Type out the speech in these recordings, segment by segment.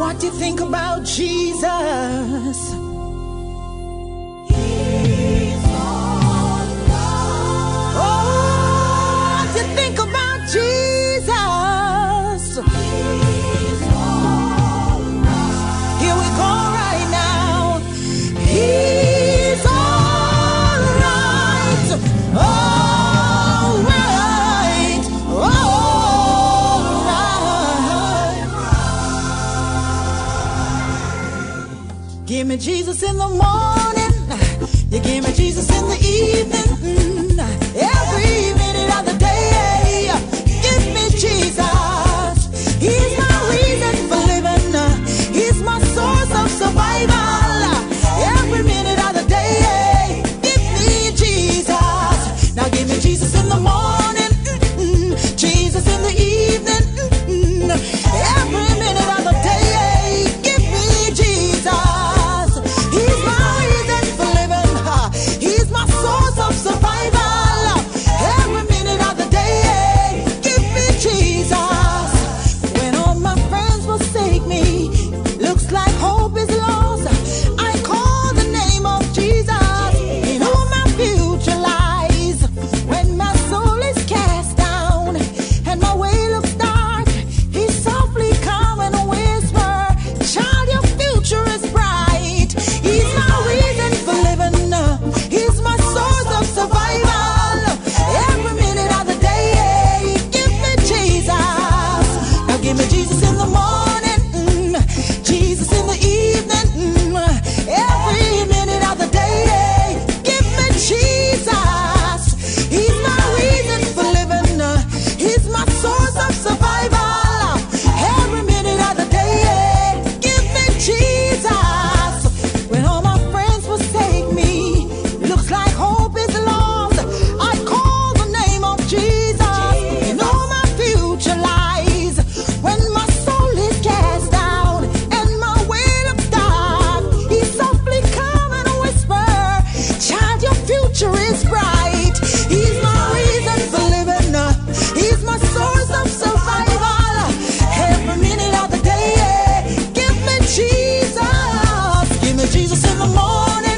What do you think about Jesus? He's all right. Oh, what do you think about Jesus? He's all right. Here we go right now. He's all right. All right. All right. Give me Jesus in the morning. You give me Jesus in the evening. Every minute of the day. Give me Jesus. He's my reason for living. He's my source of survival. Every minute of the day. Give me Jesus. Now give me Jesus in the morning. Jesus in the evening. Every minute of the day. Give me Jesus. He's my reason for living. He's my source of survival. Every minute of the day. Give me Jesus. When all my friends forsake me, looks like hope is lost, I call the name of Jesus. In whom my future lies. When my soul is cast down and my way looks dark, He softly come and whisper, child, your future is bright. He's my reason for living. He's my source of survival. Every minute of the day. Give me Jesus. Now give me Jesus in the morning. Jesus in the evening. Every minute of the day. Give me Jesus. He's my reason for living. He's my source of survival. Every minute of the day. Give me Jesus. When all my friends forsake me, looks like hope is lost, I call the name of Jesus. You know my future lies. When my soul is cast down and my way looks dark, He softly come and whisper, child, your future is bright. He's my reason for living. He's my source of survival. Every minute of the day. Give me Jesus. Give me Jesus in the morning.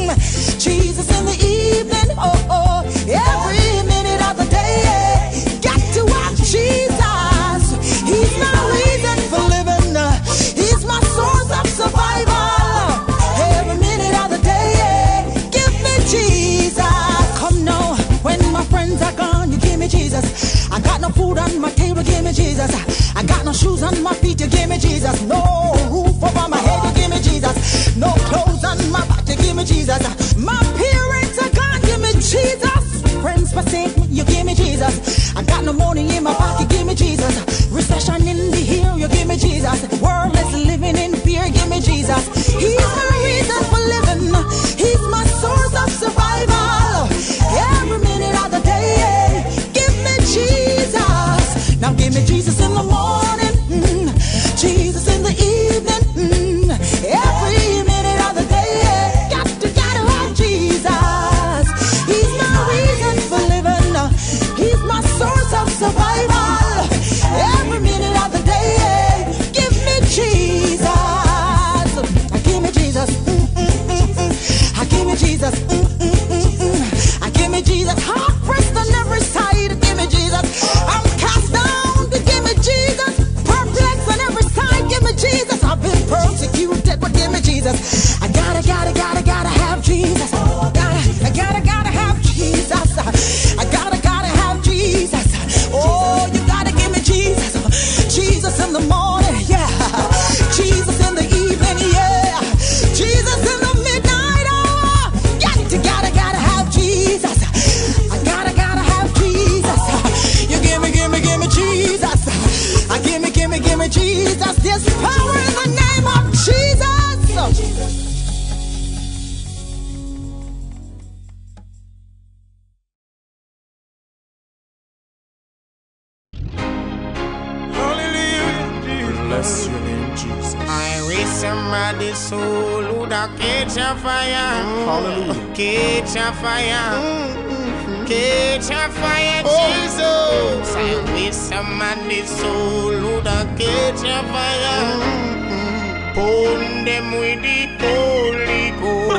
Jesus in the evening. Oh, oh. Every minute of the day. Got to have Jesus. He's my reason for living. He's my source of survival. Every minute of the day. Give me Jesus. Come now. When my friends are gone, you give me Jesus. I got no food on my table, give me Jesus. I got no shoes on my feet, you give me Jesus. No roof over my head, you give me Jesus. No clothes on my back, you give me Jesus. My parents are gone, give me Jesus. Friends forsake me, you give me Jesus. I got no money in my pocket, give me Jesus. Recession in the hill, you give me Jesus. World is living in fear, give me Jesus. He's my reason for living. He's my source of survival. Every minute of the day. Give me Jesus. Now give me Jesus in the morning. Jesus in the evening. Every minute of the day. Gotta have Jesus. He's my reason for living. He's my source of survival. Every minute of the day. Give me Jesus. I give me Jesus. I give me Jesus. I give me Jesus. Heart pressed on every side. Give me Jesus. I'm cast down. Give me Jesus. Perplexed on every side. Give me Jesus. I've been persecuted, but give me Jesus. I gotta have Jesus. I gotta have Jesus. I gotta have Jesus. Oh, you gotta give me Jesus. Jesus in the morning, yeah. Jesus in the evening, yeah. Jesus in the midnight hour. Gotta have Jesus. I gotta have Jesus. You give me Jesus. I give me Jesus. There's power in the name of Jesus. Bless your name, Jesus. I wish somebody's soul would have catch a fire. Hallelujah. Catch a fire. Catch a fire, Jesus. I wish somebody's soul would have catch a fire. Burn them with the Holy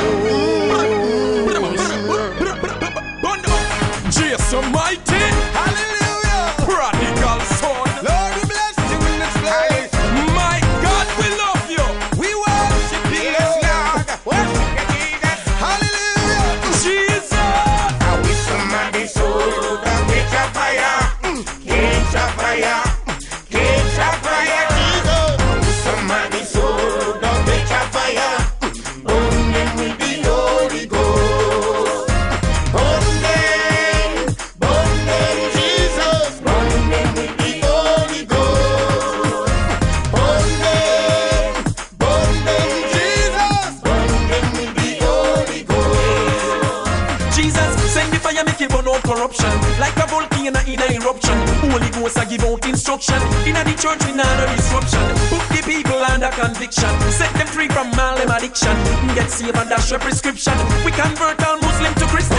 Ghost. Jesus mighty. Hallelujah. Prodigal son. Lord, we bless you in this place. My God, we love you. We worship you, Lord. Worship you, Jesus. Hallelujah. Jesus. I wish somebody soul that catch a fire. Catch a fire. Catch a fire, Jesus. I wish somebody soul that catch a fire. Burn them with the Holy Ghost. Burn them, Jesus. Burn them with the Holy Ghost. Burn them, Jesus. Burn them with the Holy Ghost. Jesus, send the fire, make it burn out corruption. Like a volcano in a eruption. Holy Ghost, I give out instruction. In the church, we not a disruption. Put the people under conviction. Set them free from all them addiction. Get saved and dash your prescription. We convert all Muslim to Christian.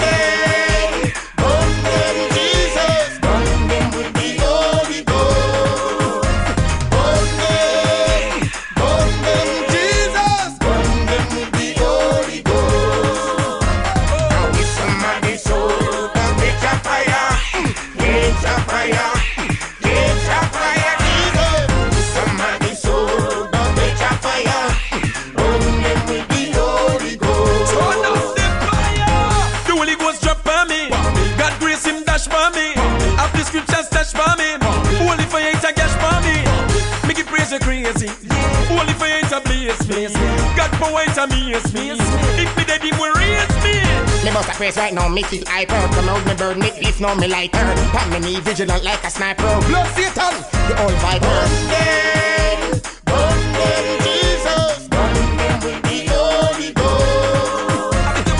Burn them, Jesus. Burn them with the Holy Ghost. Burn them, Jesus. Burn them with the Holy Ghost. I wish somebody soul that catch a fire. Catch a fire. Catch a fire, Jesus. Wish somebody soul that catch a fire. Burn them with the Holy Ghost. Turn up the fire. The Holy Ghost drop on me. God grace him dash for me. Have the scriptures dash for me. Holy fire ain't a gash for me. Make it praise you crazy. Holy fire ain't a blaze me. God power ain't a maze me. If me dead him will raise me. Me bust a face right now, me feel hyper. Come out me burn, me leaf now me lighter. Pan me knee vigilant like a sniper. Blood Satan, the old viper. Burn them, Jesus. Burn them with the Holy Ghost.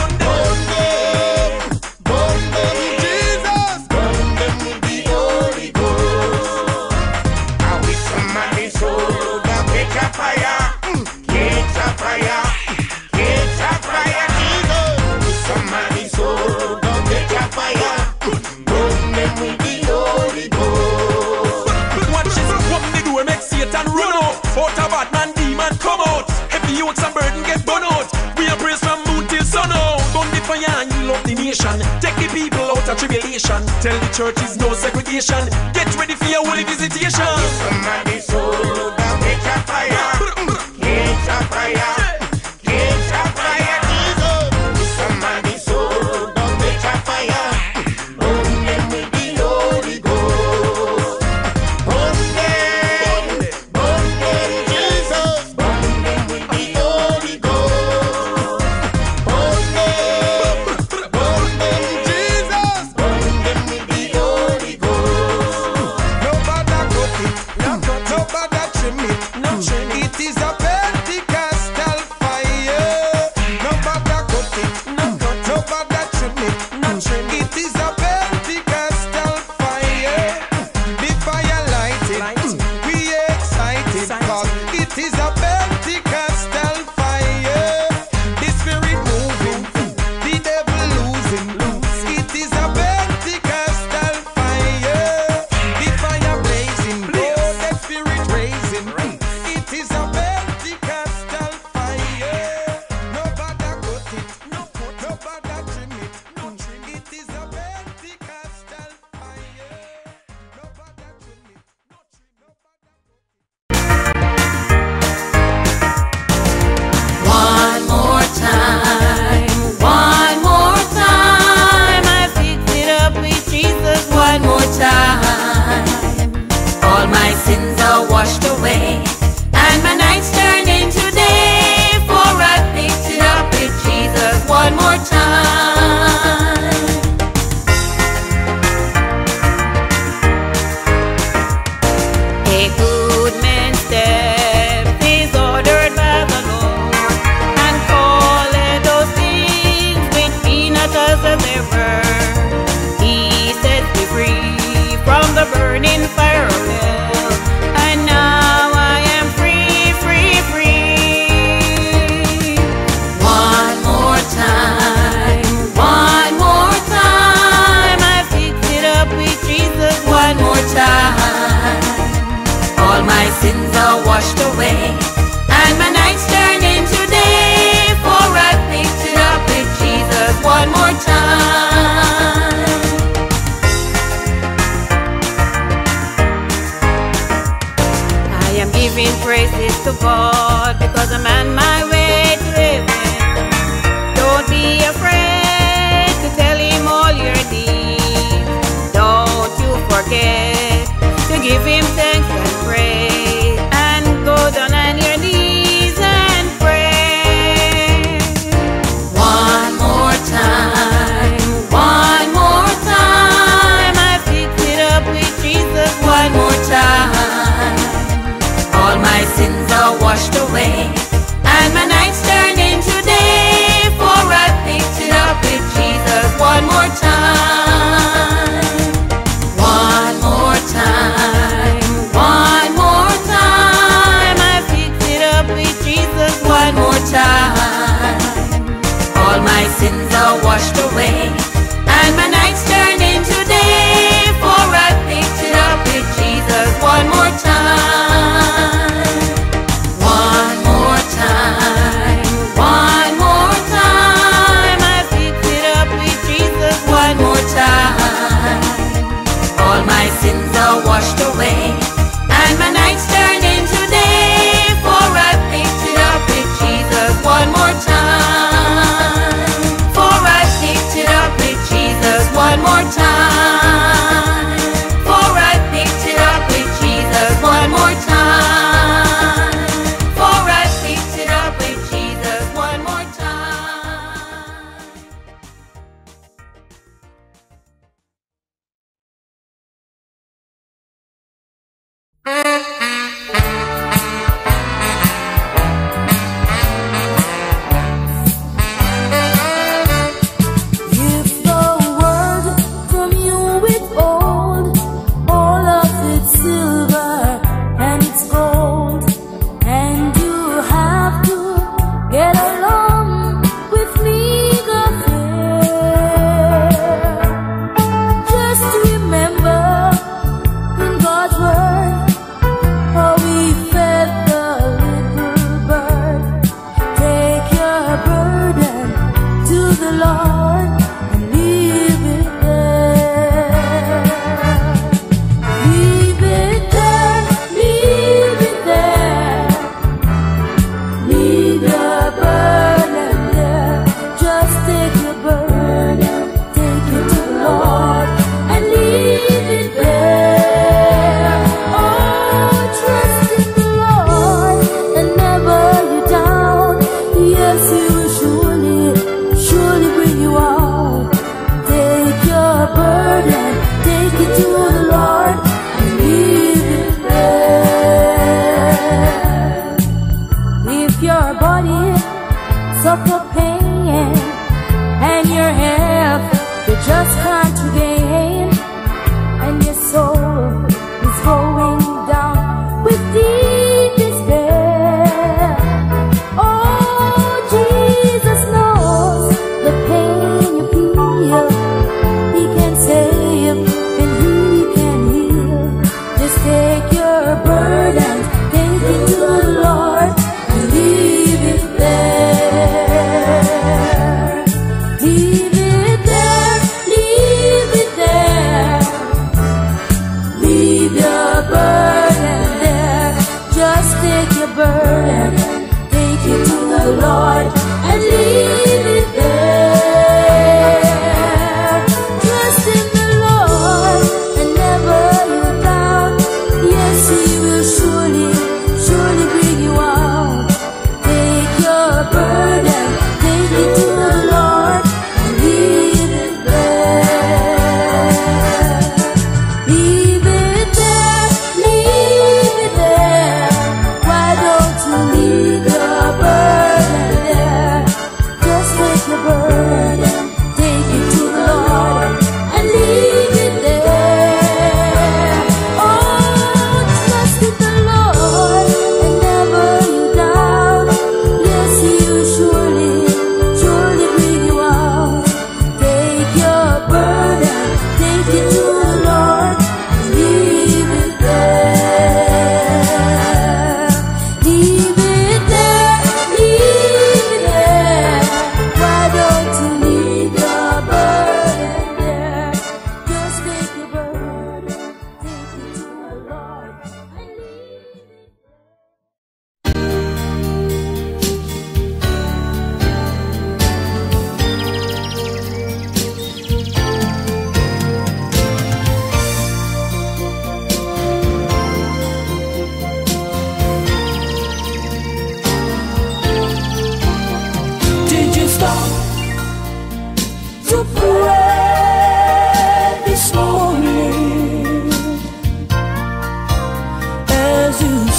Burn them, Jesus. Burn them with the Holy Ghost. I wish somebody soul that catch a fire. Catch a fire. Catch a fire, Jesus. Wish somebody soul that catch a fire. Burn them with the Holy Ghost. Watch this, open the door, make Satan run out. Out of Batman, demon come out. Heavy yokes and burden get burn out. We are praised from moon till sun out. Burn the fire and heal up the nation. Take the people out of tribulation. Tell the church is no segregation. Get ready for your holy visitation. Somebody soul that catch a fire. Catch a fire. Catch a fire, Jesus. Somebody soul that catch a fire. Burn them with the Holy Ghost. Burn them, Jesus. Burn them with the Holy Ghost. Burn them, Jesus. Burn them with the Holy Ghost. Nobody got it. Nobody trim it. It is a Pentecostal fire. Nobody got it. Nobody trim it. It is a Pentecostal fire. The fire lighted. We excited cause it is a Pentecostal fire. The spirit moving. The devil losing. It is a Pentecostal fire. The fire blazing. Oh, the spirit raising. It is a Pentecostal fire. Nobody got it. Nobody trim it. It is a Pentecostal fire. Nobody trim it. One more time, I fix it up with Jesus one more time. All my sins are washed away, and my nights turned into day, for I fixed it up with Jesus one more time. A good man's steps is ordered by the Lord, and calleth those things which be not as they were. He sets me free from the burning fire of hell, and now I am free, free, free. One more time, I fix it up with Jesus one more time. All my sins are washed away, and time. I am giving praises to God because I'm on my way to heaven. Don't be afraid to tell Him all your needs. Don't you forget to give Him thanks and praise, and go down on your knees and pray. One more time, one more time. I fix it up with Jesus one more time. All my sins are washed away, and my nights turn into day, for I picked it up with Jesus one more time. One more time, one more time. I picked it up with Jesus one more time. All my sins are washed away, and my nights turn into day, for I picked it up with Jesus one more time. One more time, one more time. I picked it up with Jesus one more time. All my sins are washed away, and my nights turn into day, for I picked it up with Jesus one more time. For I picked it up with Jesus one more time. For I picked it up with Jesus one more time. For I picked it up with Jesus one more time.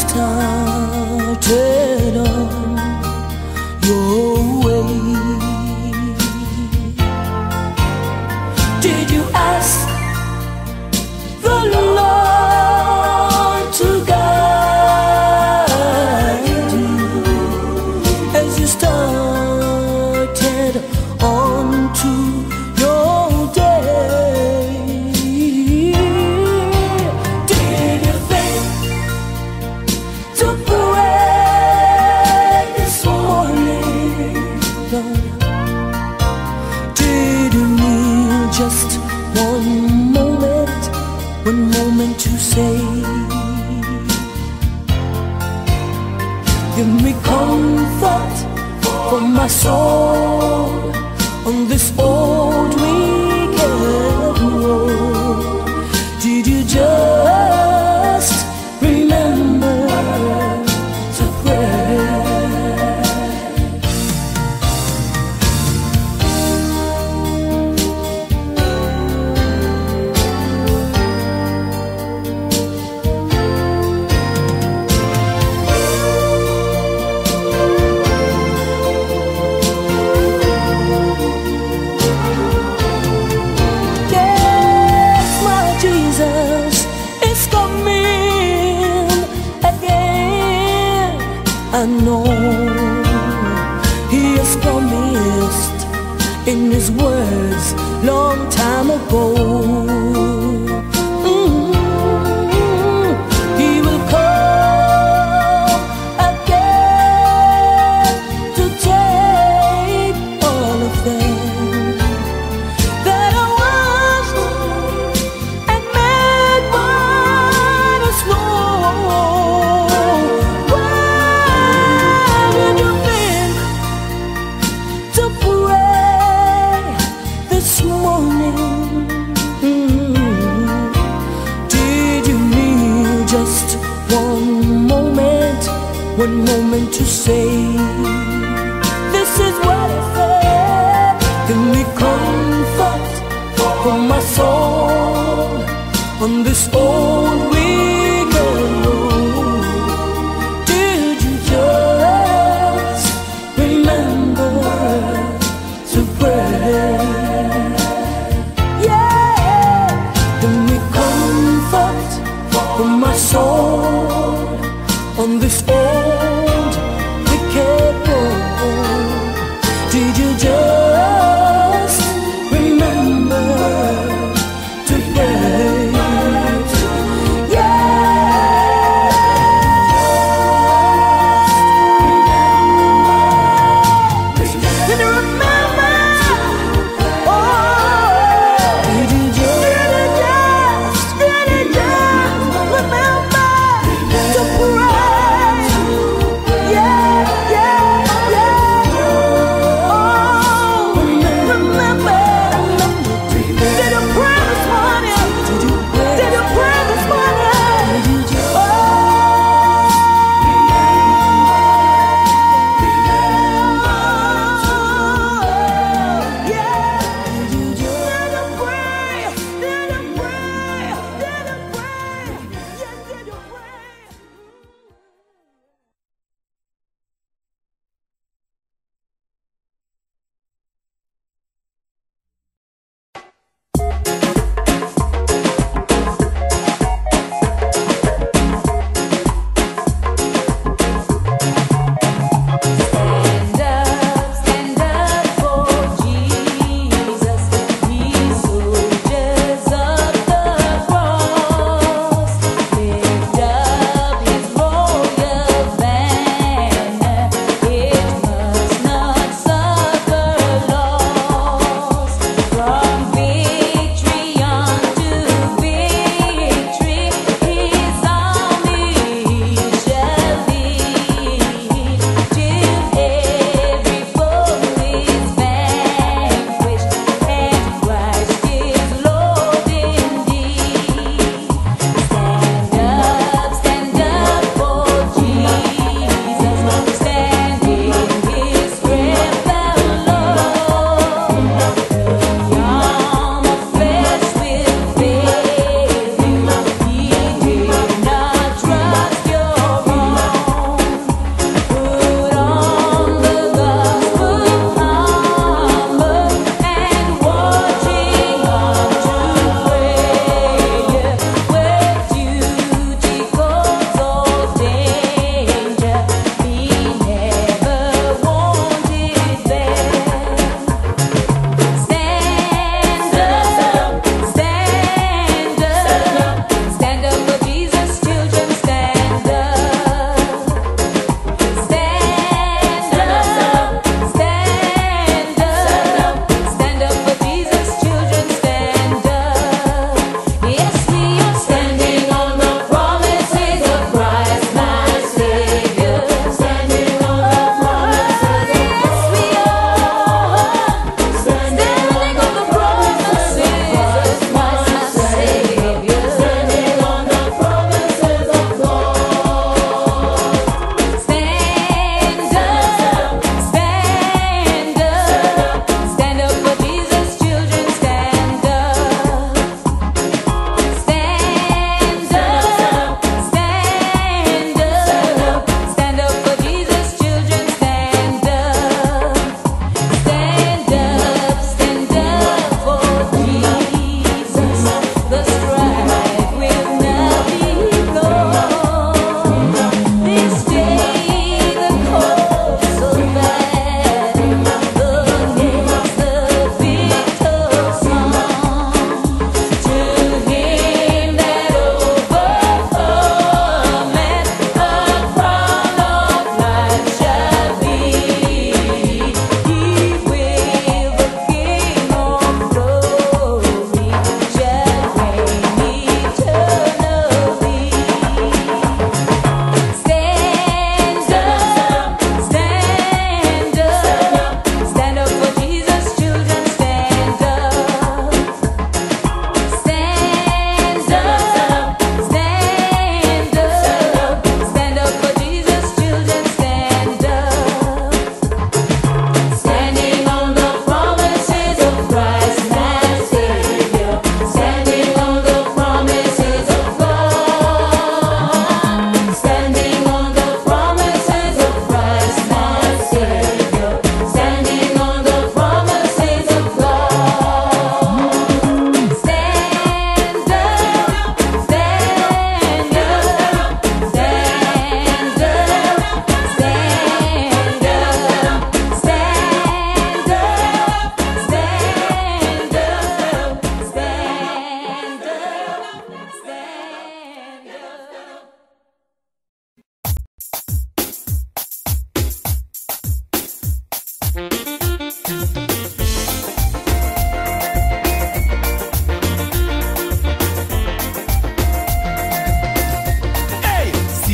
started on your way, did you ask the Lord to guide you as you started on to your day? Did you think to pray this morning, Lord? Did you need just one moment to say, give me comfort for my soul on this old wicked road? Did you just remember to pray? I know He has promised in His words long time ago. He will come again to take all of them that are washed and made white as snow. One moment to say, this is what I said. Give me comfort for my soul on this old wicked road. Did you just remember to pray? Yeah, give me comfort for my soul on this old wicked road. Did you just remember to pray?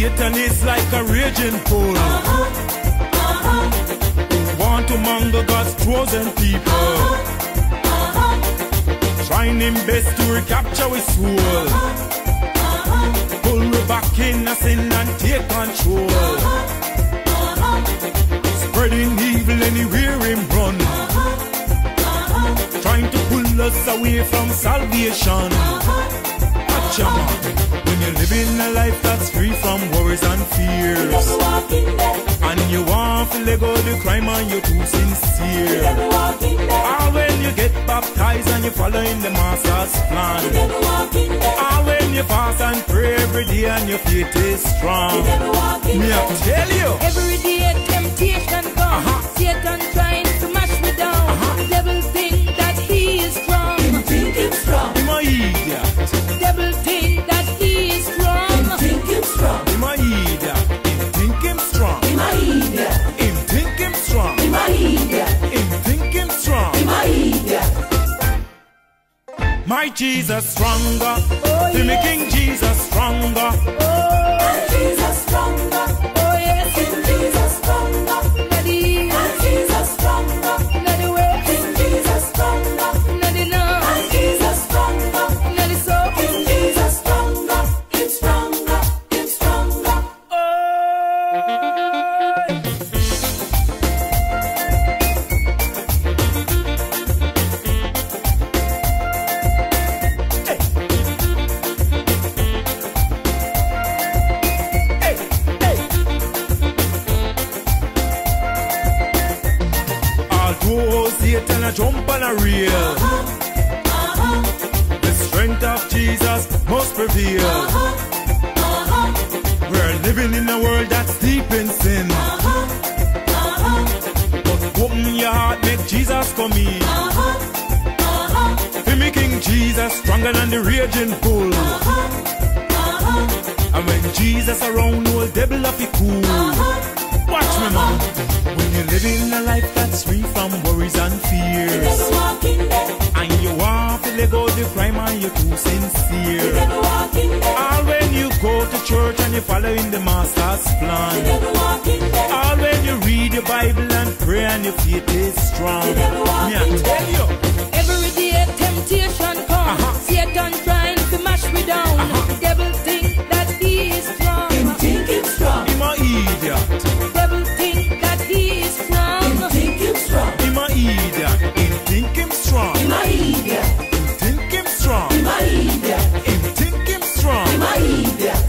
Satan is like a raging bull, want to mangle God's chosen people, trying him best to recapture his soul, pull we back in a sin and take control, spreading evil anywhere him run, trying to pull us away from salvation. Watch your man, when you're living a life that's free from worries and fears, and you want to let go of the crime and you're too sincere, or when you get baptized and you follow in the master's plan, or when you fast and pray every day and your faith is strong. Me I tell you, every day temptation comes, Satan trying to mash me down, the devil think that he is strong, Him think him strong. I'm a idiot. the devil think that he is strong, Him think him strong. I'm a idiot. Him think him strong. Him a idiot. Him think him strong. Him a idiot. Him think him strong. Him a idiot. My Jesus stronger. Oh, Feel me yes. King Jesus stronger. And Jesus stronger. oh yes, King Jesus stronger. let the And Jesus stronger. let the way, King Jesus stronger. let the love, And Jesus stronger. let the soul, King Jesus stronger. Him stronger. Him stronger. Although Satan a jump on a rail, the strength of Jesus must prevail. We're living in a world that's deep in sin, but open your heart, make Jesus come in. Feel me King Jesus stronger than the raging bull, and when Jesus around, no devil of it cool. Watch me man, when you're living a life that's free from worries and fears, Never walk in there. and you want to let go of the crime and you're too sincere, Never walk in there. or when you go to church and you're following the master's plan, Never walk in there. or when you read your Bible and pray and your faith is strong. Me I tell you, every day temptation comes, Satan trying to mash me down, the devil think that he is strong, Him think him strong. I'm a idiot. the devil think that he is strong, Him think him strong. I'm a idiot. Him think him strong. Him a idiot. Him think him strong. Him a idiot. Him think him strong. Him a idiot.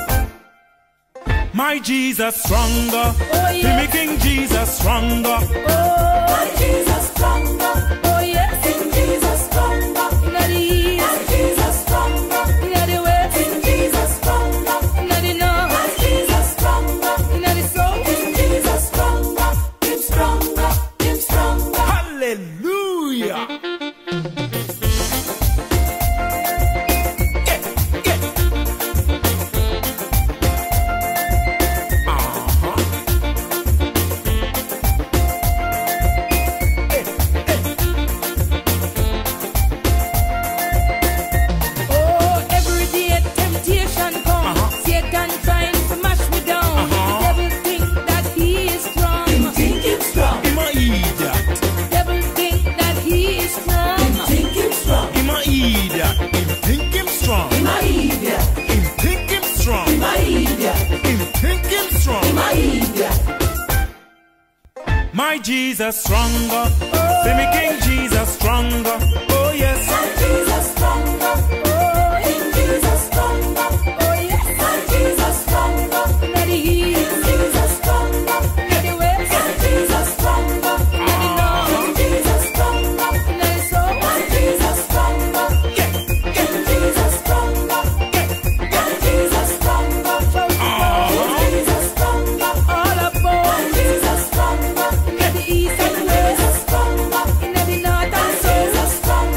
My Jesus stronger. yeah. Feel me King Jesus stronger. And Jesus stronger. oh yes, King Jesus stronger. let the east, And Jesus stronger. let the west, King Jesus stronger. let the north, And Jesus stronger. let the south, King Jesus stronger. Him stronger. Him stronger. Hallelujah. oh every day temptation comes, Satan trying to mash me down, the devil think that he is strong, Him think him strong. I'm a idiot. the devil think that he is strong, Him think him strong. I'm a idiot. Him think him strong. Him a idiot. Him think him strong. Him a idiot. Him think him strong. Him a idiot. My Jesus stronger. Feel me King Jesus stronger. Oh yes. And Jesus stronger. King Jesus stronger. oh yes, And Jesus stronger. let the east, King Jesus stronger. let the west, And Jesus stronger. let the north, King Jesus stronger. let the south, And Jesus stronger. King Jesus stronger. And Jesus stronger. King Jesus stronger. all aboard, And Jesus stronger. let the east and King west, Jesus stronger. let the north and And south, Jesus stronger.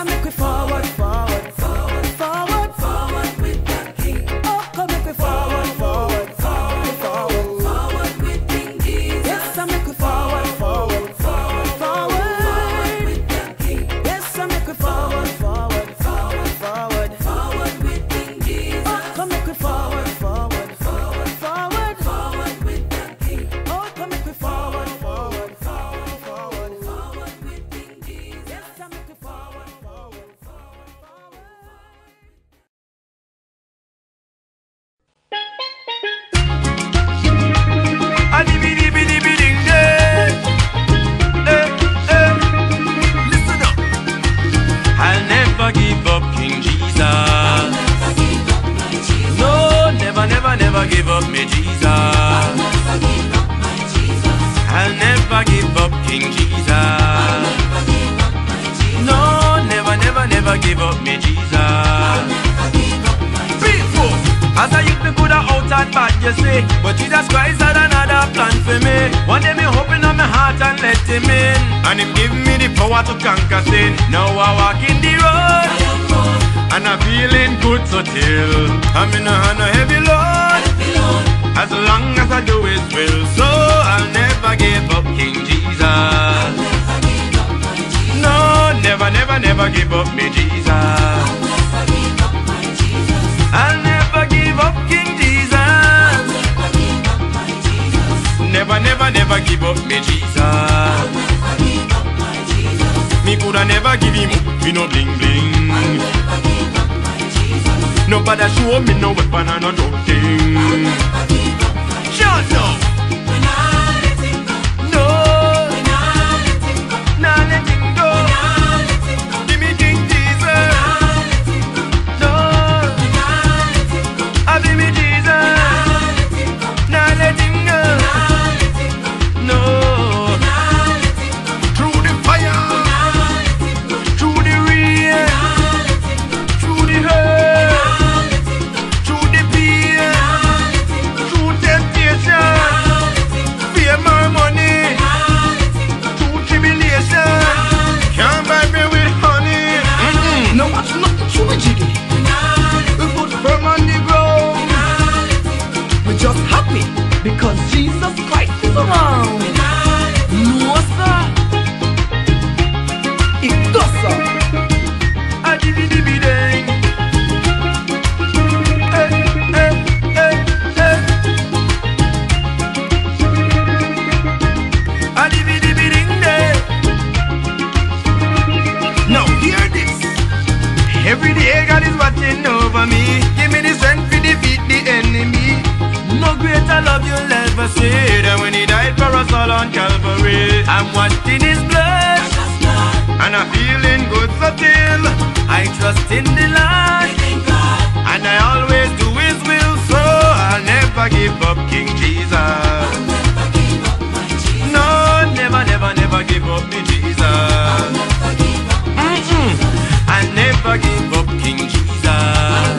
I make we forward, forward, forward, forward, forward with the King. Oh, come make we forward, forward, forward, forward, forward with King Jesus. Yes, I make we forward, forward, forward, forward with the King. Yes, I make we forward, forward, forward, forward, forward with King Jesus. Oh, come make we forward, forward, forward, forward, forward with the King. Oh, come make we forward, forward, forward, forward, forward with King Jesus. Yes, I make we forward, forward, forward, forward. Listen up. I'll never give up King Jesus. No, never, never, never give up me Jesus. I'll never give up King Jesus. No, never, never, never give up me Jesus. People, as a youth me coulda out and bad, you see, but Jesus Christ had another plan for me. One day me open up my heart and let Him in, and Him give me the power to conquer sin. Now I walk in the road, and I'm feeling good so till I'm in a hand of heavy load. As long as I do His will, so I'll never give up King Jesus. No, never, never, never give up me Jesus. I'll never give up King Jesus. Never, never, never give up me Jesus. Me coulda never give Him up, me no bling bling. Nobody show me no weapon and no drug thing. Sure no. No. Nah let Him go. Give me King Jesus. No. I give me Jesus. Nah let Him go. No. Through the fire, through the rain, through the hurt, through the pain, through temptation, fear my money, through tribulation, can't buy me with honey. No, what's nothing to me, jiggy. We put firm on the ground. We're just happy because Jesus Christ is around. No, sir. It does, sir. I give you the bidding. I give you the bidding day. Now hear this. Every day God is watching over me. Give me the strength to defeat the enemy. No greater love you'll ever see than when He died for us all on Calvary. I'm washed in His blood, and I'm feeling good so till I trust in the Lord, and I always do His will, so I'll never give up King Jesus. No, never, never, never give up me Jesus. I'll never give up King Jesus.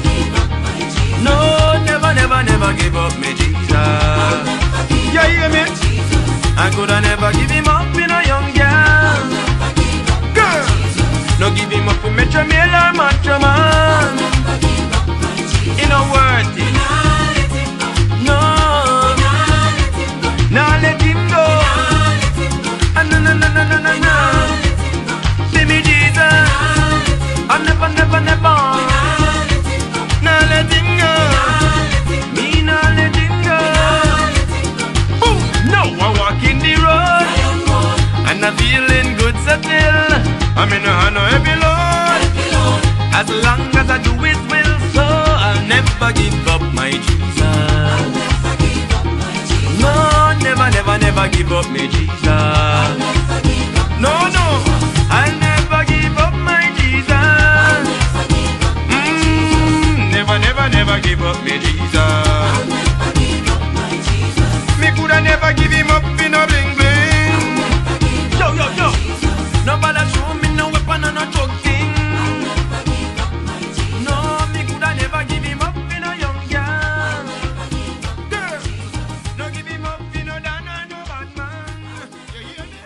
No, never, never, never give up me Jesus. You hear me? I coulda never give Him up in a young girl. Girl, no give Him up in Metro Mail or Macho Man. He no worth it. No, nah let Him go. No, no, no, no, no, no, no. Give me Jesus. I never, never, never. Nah let Him go. Me nah let Him go. Boom. Now I walk in the road, and I'm feeling good so till I'm in a hand of heavy load. As long as I do His will, so I'll never give up my Jesus. No, never, never, never give up me Jesus. No, no, I'll never give up my Jesus. Never, never, never give up me Jesus. Me coulda never give Him up in a bling bling. Yo, yo, yo. Nobody show me no weapon and no drug thing. No, me coulda never give Him up in a young girl. Girl, no give Him up in no Dan and no bad man. You hear me?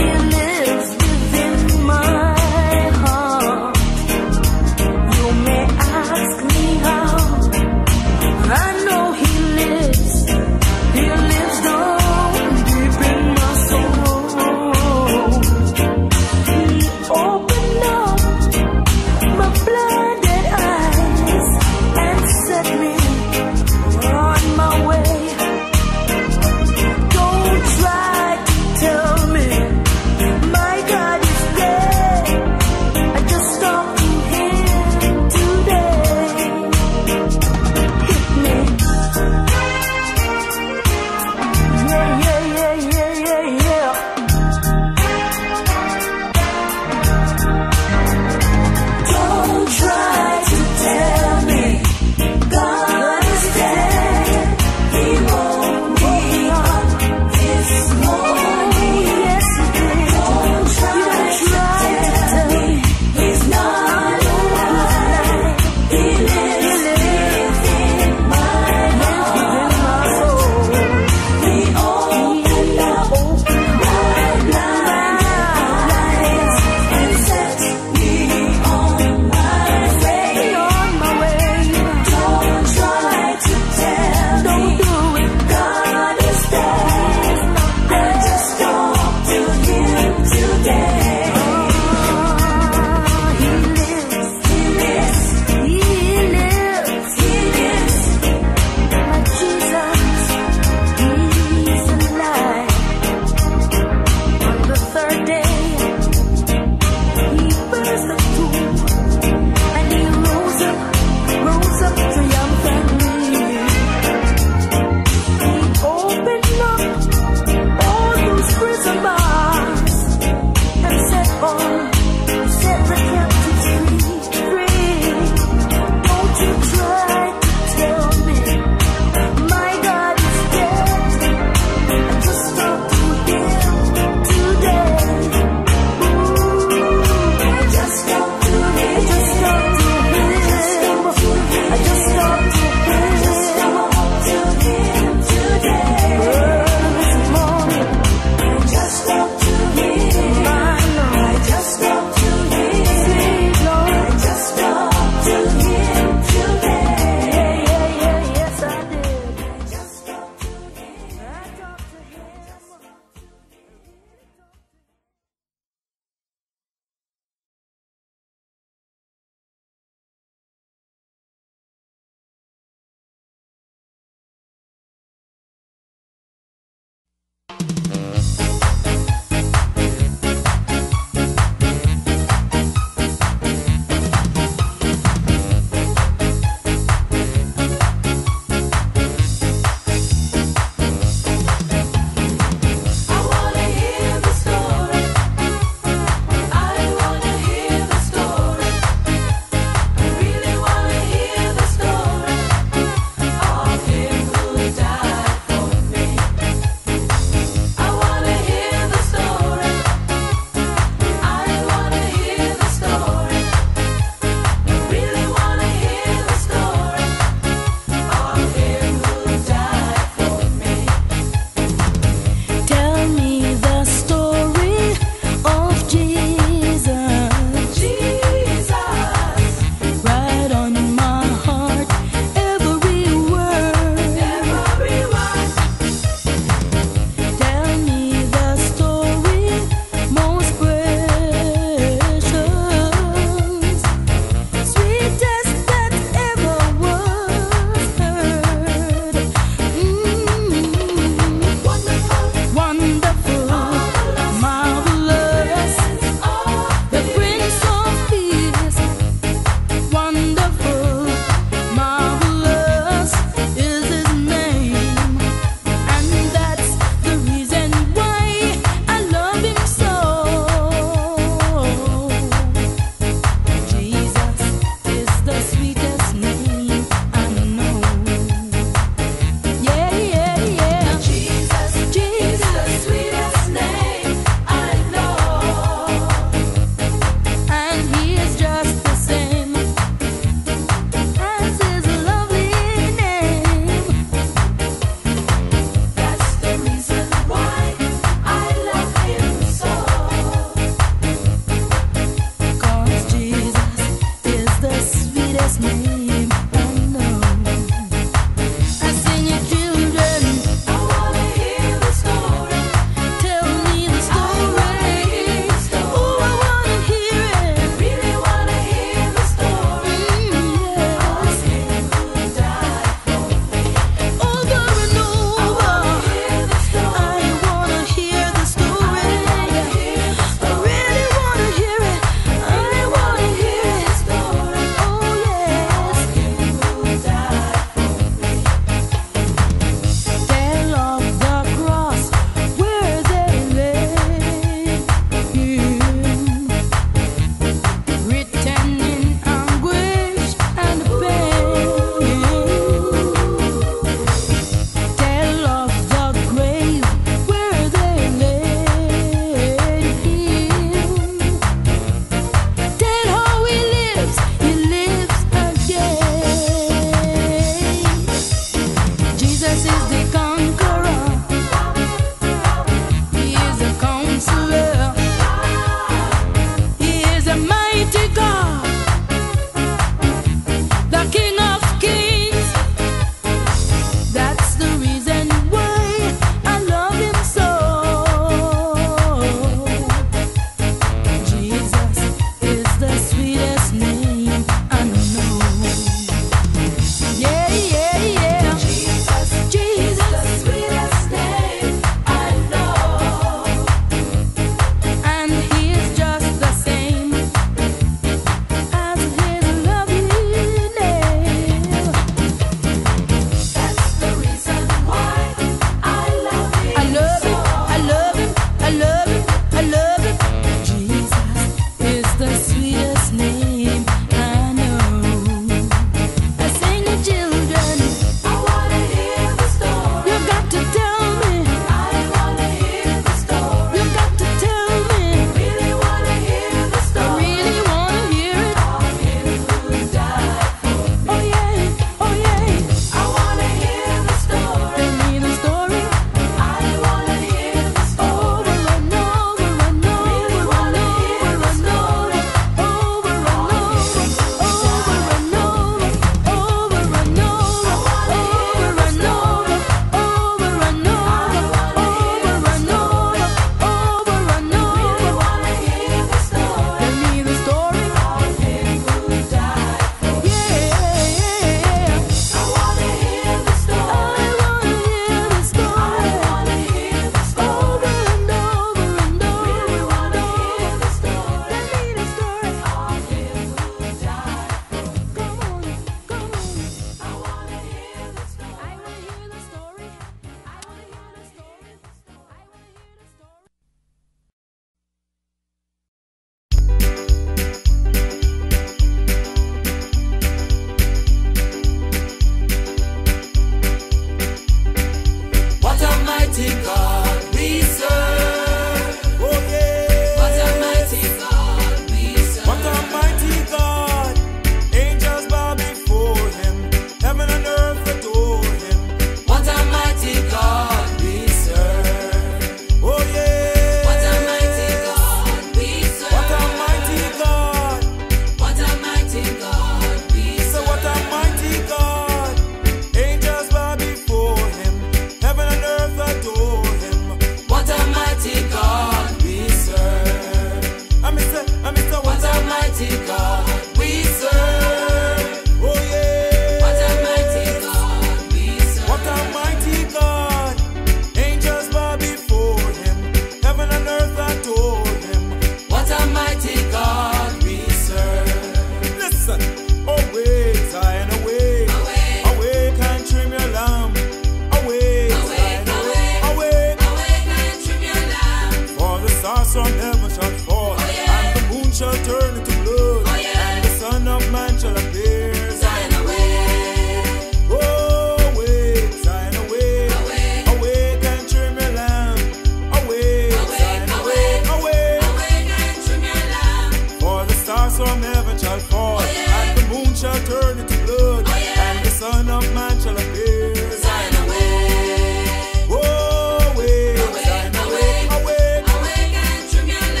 stars from heaven shall fall, and the moon shall turn into blood, and the Son of Man shall appear. Zion awake, oh awake, Zion awake, awake and trim your lamp. Awake, Zion awake, awake and trim your lamp. For the stars from heaven shall fall, and the moon shall turn into blood, and the Son of Man shall appear. Zion awake, oh awake, Zion awake, awake and trim your lamp.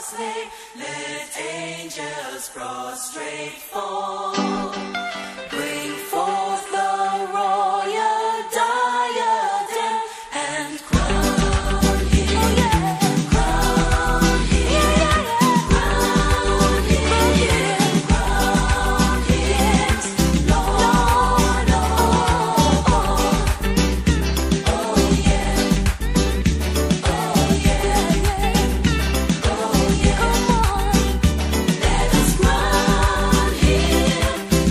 slay. Let angels prostrate fall. Bring forth the royal diadem and crown him. Oh, yeah. Crown him. Crown him. Crown him. Lord of all. Oh yeah. Oh yeah. Oh yeah. Come on. Let us crown him.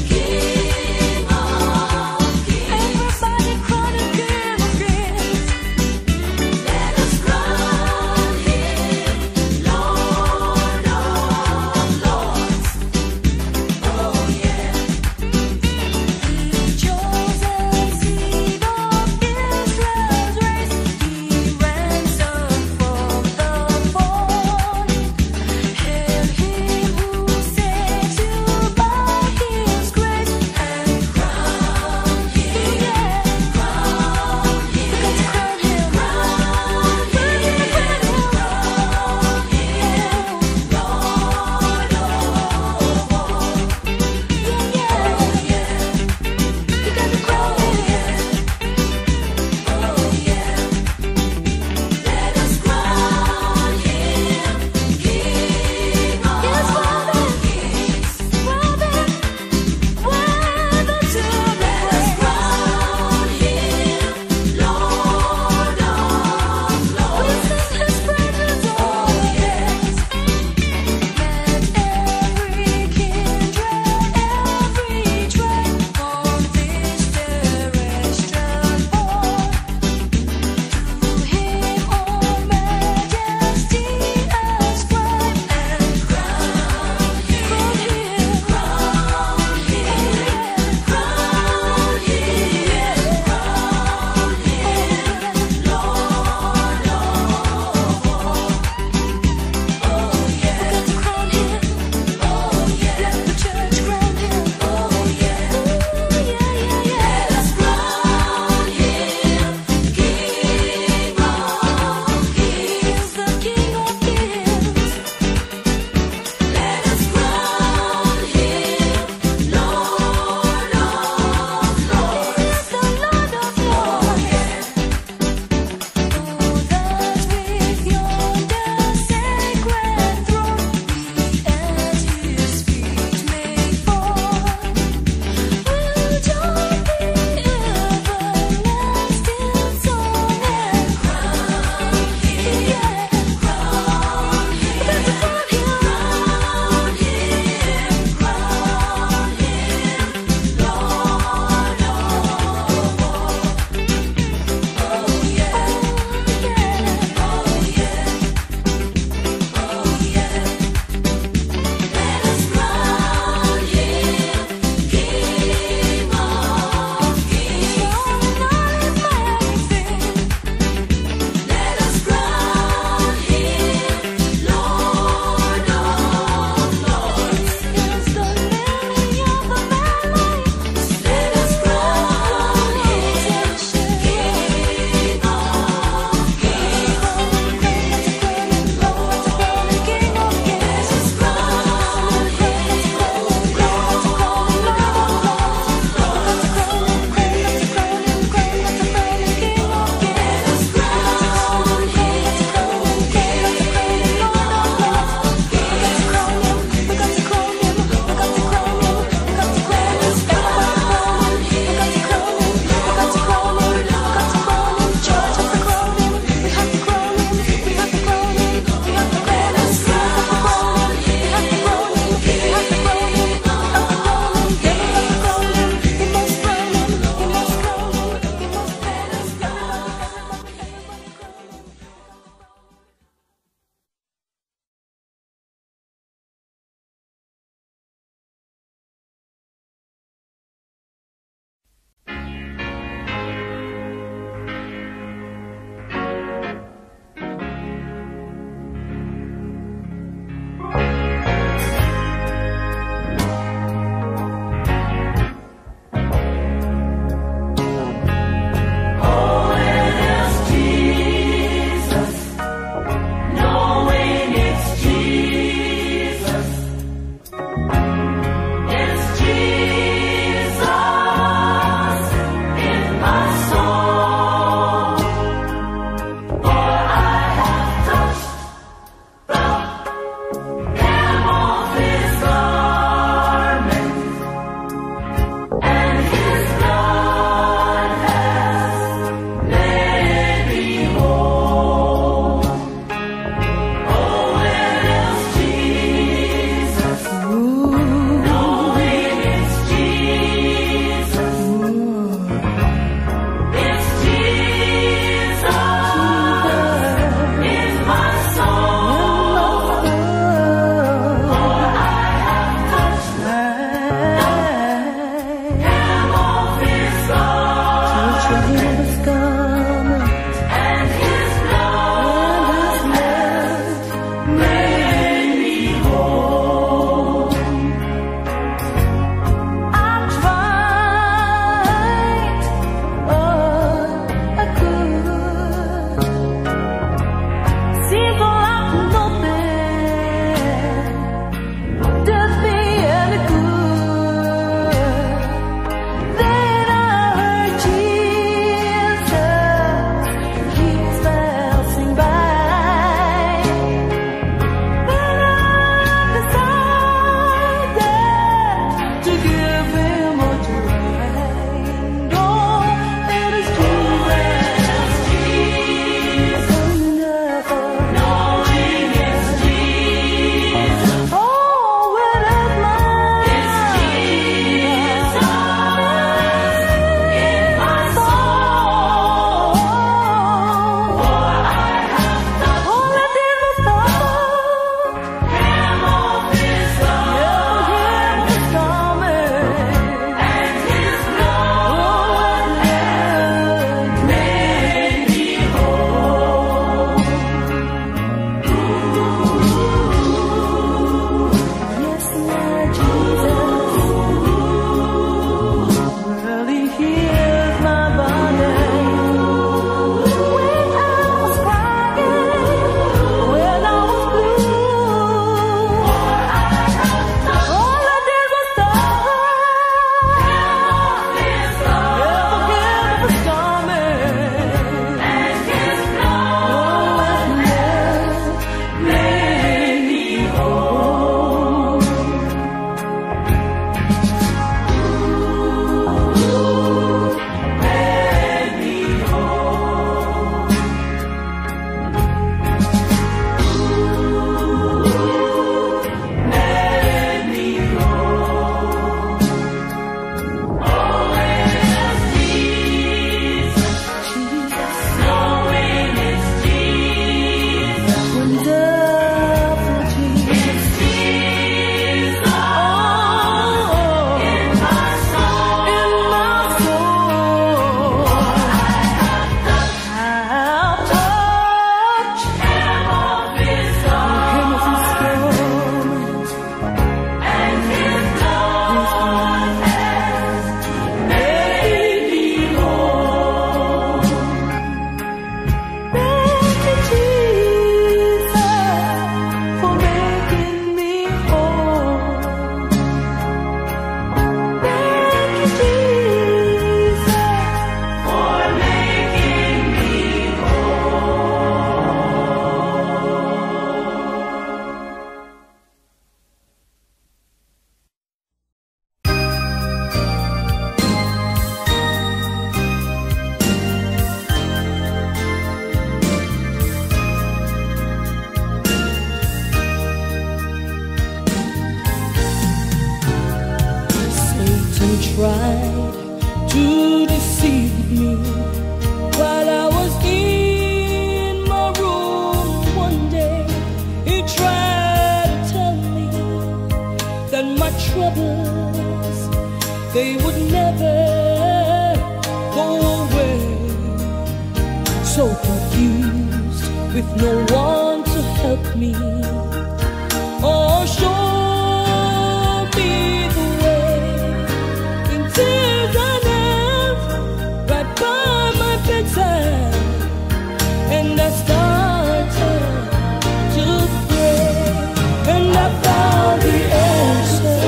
troubles, they would never go away. So confused with no one to help me or show me the way. In tears I knelt right by my bedside, and I started to pray, and I found the answer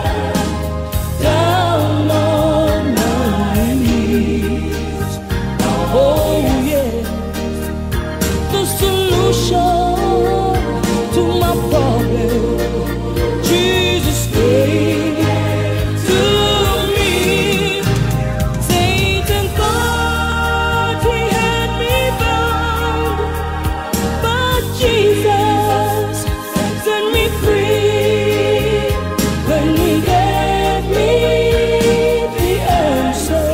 down on my knees. Oh yeah, the solution to my problem, Jesus gave to me. Satan thought he had me bound, but Jesus set me free when he gave me the answer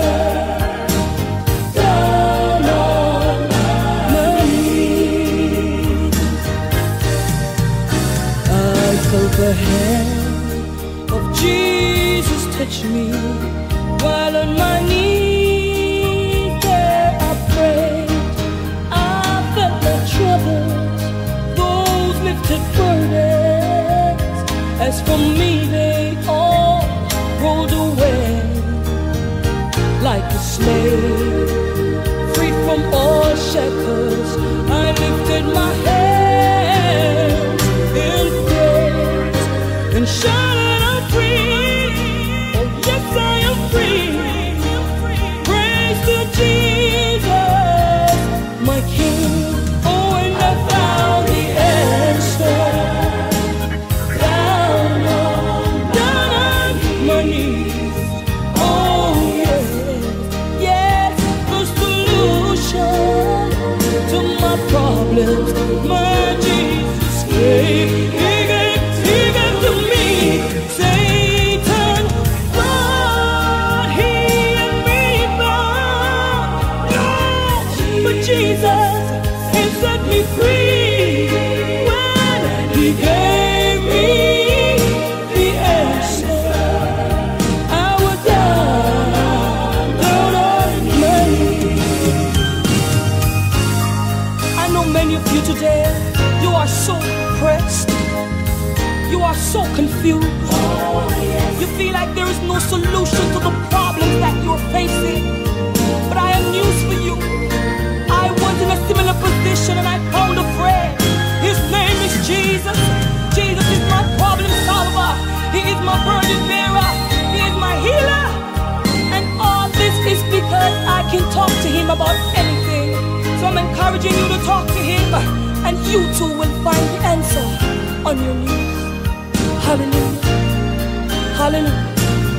down on my knees. I felt the hand of Jesus touch me while on my knees there I prayed. I felt the troubles, those lifted burdens. As for me, they all rolled away. Like a slave, freed from all shackles, I lifted my hands in praise and shouted, I'm free. Oh yes, I am free. Praise to Jesus, my King. Oh, and I found the answer down on my knees. Oh yes, yes, the solution to my problems, my Jesus gave. He gave to me. Satan thought he had me bound, no, but Jesus, he set me free when he gave me the answer. I was down on my knees. I know many of you today, you are so depressed, you are so confused. You feel like there is no solution to the problems that you are facing. But I have news for you. I was in a similar position and I found a friend. His name is Jesus. Jesus is my problem solver. He is my burden bearer. He is my healer. And all this is because I can talk to him about anything. So I'm encouraging you to talk to him, and you too will find the answer on your knees. Hallelujah. Hallelujah.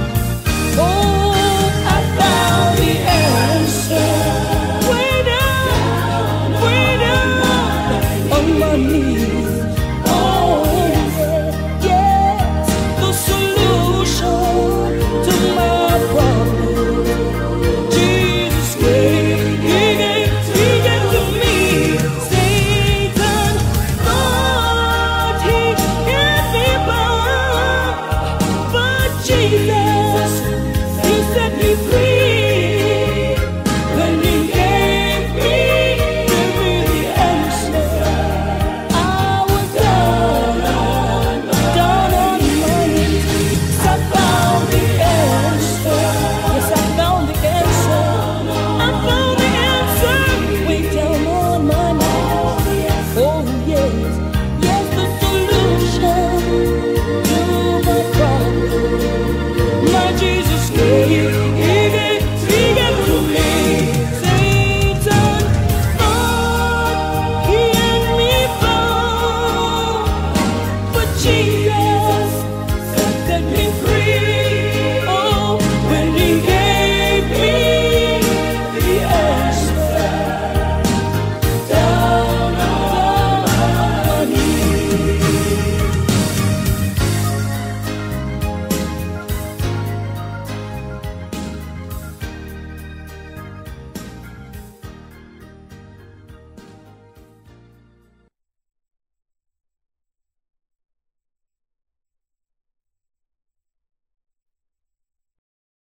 Oh, I found the answer way down on my knees. Oh, yes, the solution to my problem, Jesus gave. He gave to me. Satan thought he had me bound, but Jesus, he set me free when he gave me the answer. I was down on my knees. I found the answer. Yes, I found the answer. I found the answer way down on my knees. Oh yes, yes, the solution to my problem, my Jesus gave. He gave to me. Satan thought he had me bound, but Jesus.